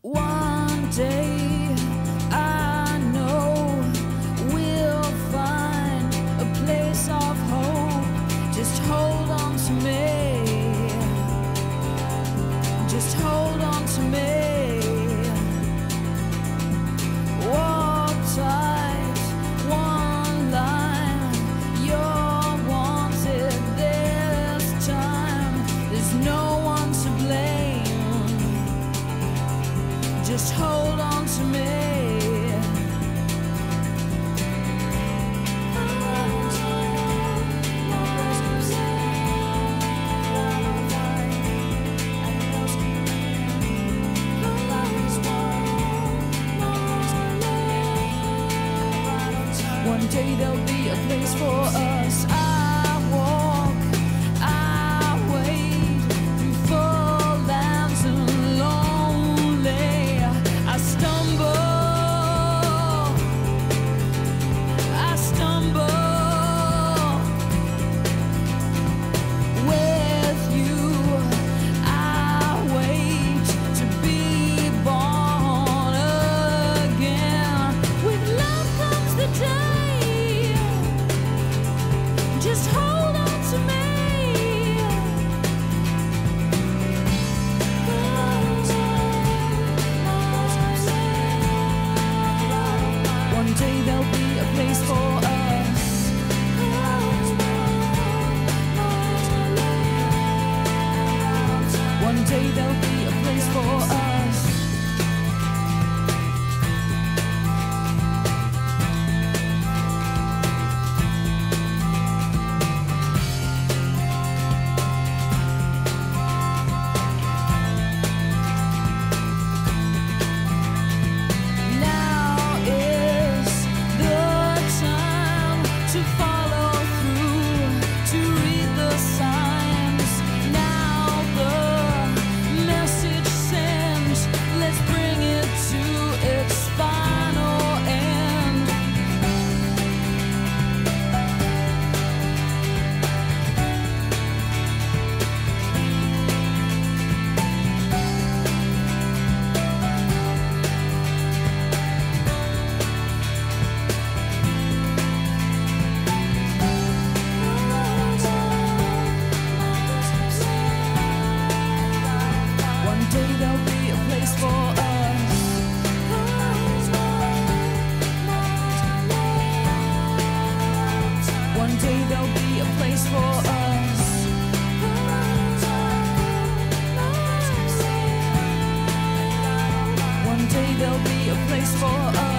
One day I know we'll find a place of hope. Just hold on to me. Just hold on to me. Walk tight, one line. You're wanted this time. There's no one to blame. Just hold on to me. One day there'll be a place for us. I walk, I wade through full lands and lonely. I stumble with you. I wait to be born again. With love comes the day. Just hold on to me. One day there'll be a place for us. One day there'll be a place for us. Now is the time to follow through, to read the signs. Now the message sent. Let's bring it to its final end. One day there'll be a place for us. One day there'll be a place for us. One day there'll be a place for us.